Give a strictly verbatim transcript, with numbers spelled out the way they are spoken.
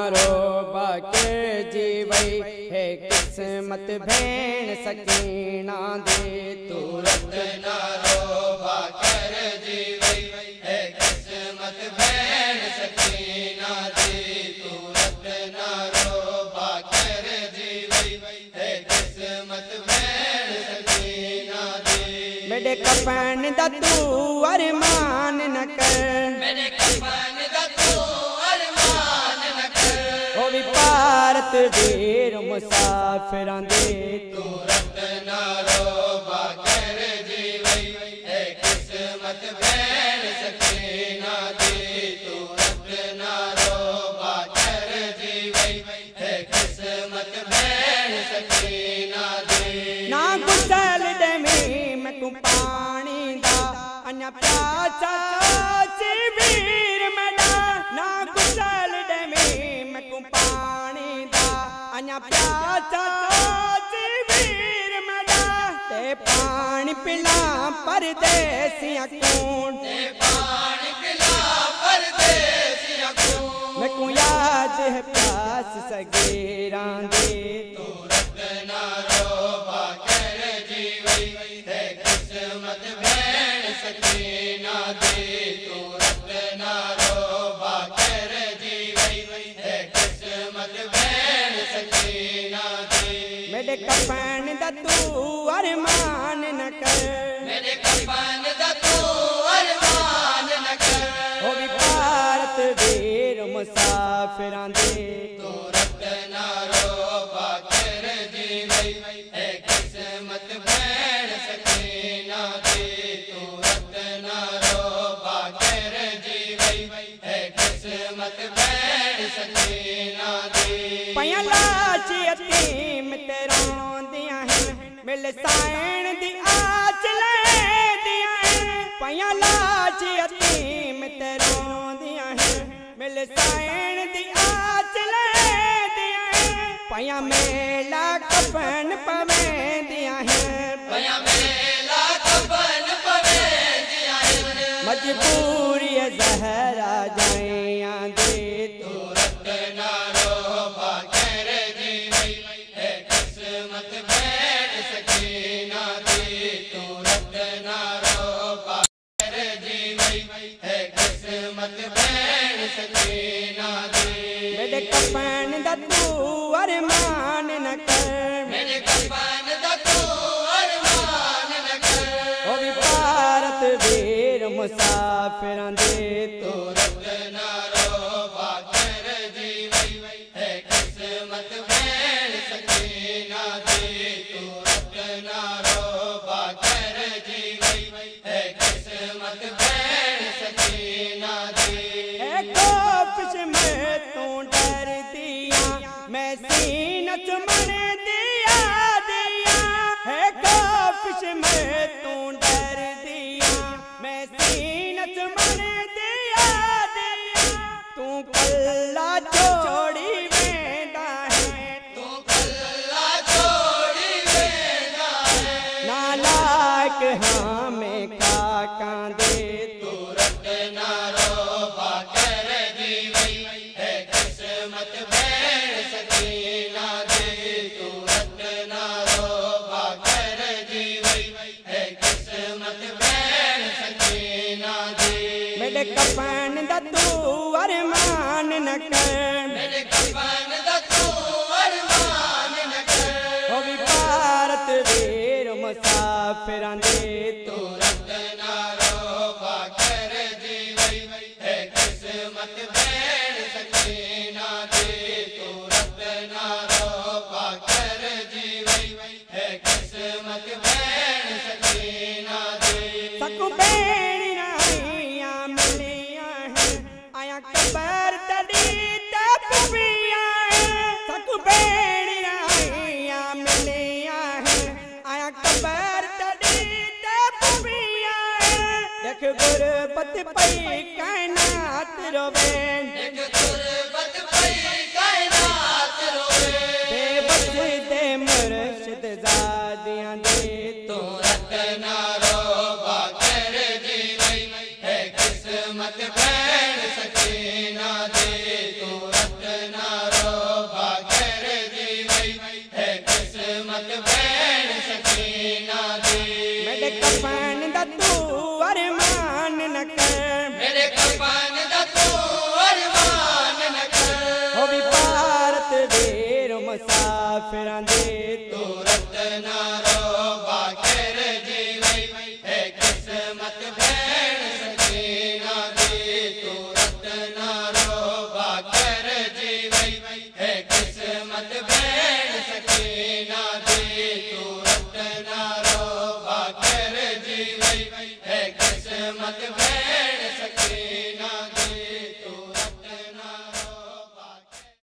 रोबा के जीवई है किस्मत भेण सकीना दे तुरत ना रोबा कर जीवई है किस्मत भेण सकीना दे तुरत ना रोबा कर जीवई है किस्मत भेण सकीना दे। मेरे कफन दा तू अरमान न कर, मेरे कफन दा तू अरमान न कर, ओ भी भारत वीर मुसाफिरां दे तुरत ना रोबा कर जीवई है किस्मत भेण सकीना दे तुरत ना रोबा कर जीवई है किस्मत भेण सकीना दे। ना गुसल दे मैं को पानी दा अन्या प्यासा ची वीर मेरा, ना गुसल दे मैं को पानी दा अन्या प्यासा ची वीर मेरा, ते पानी पिला परदेसिया कौन, ते पानी पिला परदेसिया को, मैं को याद है प्यास सगीरां दे तुरत ना रोबा कर जीवई है किस्मत भेण सकीना दे तुरत ना रोबा कर जीवई है किस्मत भेण सकीना दे। मेरे कफन दा तू अरमान न कर, मेरे कफन दा तू अरमान न कर, ओ भी भारत वीर मुसाफिरां दे तुरत ना रोबा कर जीवई है किस्मत भेण सकीना दे तुरत ना रोबा कर जीवई है किस्मत भेण सकीना दे। पया लाच यतीम ते रोंदियां हैं, मिल साइण दी आच ले दियां हैं, पया लाच यतीम ते रोंदियां हैं, मिल साइण दी आच ले दियां हैं, पया मेला कफन पवेंदियां हैं, पया मेला कफन पवेंदियां हैं, मजबूरी ज़हरा जाइयां दे तुरत ना रोबा कर जीवई है किस्मत भेण सकीना दे तुरत ना रोबा कर जीवई है किस्मत भेण सकीना दे। मेरे कफन दा तू अरमान न कर, मेरे कफन दा तू अरमान न कर, ओ भी भारत वीर मुसाफिरां दे तुरत ना रोबा कर जीवई है किस्मत भेण सकीना दे तुरत ना रोबा कर जीवई है किस्मत भेण सकीना दे। ए खौफ में तू डर दिया मैं सीना चुमन दिया दिया, है खौफ में तू डर दिया मैं सीना चुमन दिया दिया, तू कल्ला छोड़ी वेंदा है, तू कल्ला छोड़ी वेंदा है, नालायक हाँ मैं काकां दे तुरत ना रोबा कर जीवई है किस्मत भेण सकीना दे तुरत ना रोबा कर जीवई है किस्मत भेण सकीना दे। मेरे कफन दा तू अरमान न कर, मेरे कफन दा तू अरमान न कर, ओ भी भारत वीर मुसाफिरां दे तुरत ना रोबा कर जीवई है किस्मत भेण सकीना दे तुरत ना रोबा कर जीवई है किस्मत भेण सकीना दे। सकु बेड़ियां आइयां मिलियां हैं, आया कबर तड़ी ते पुपियां हैं, सकु बेड़ियां आइयां मिलियां हैं, आया कबर तड़ी ते पुपियां हैं, देख गुरबत पई कायनात रोवे, एक गुरबत पई कायनात रोवे, बेबस दे मुर्शिद ज़ादियां दे तुरत ना रोबा कर जीवई है किस्मत भेण सकीना दे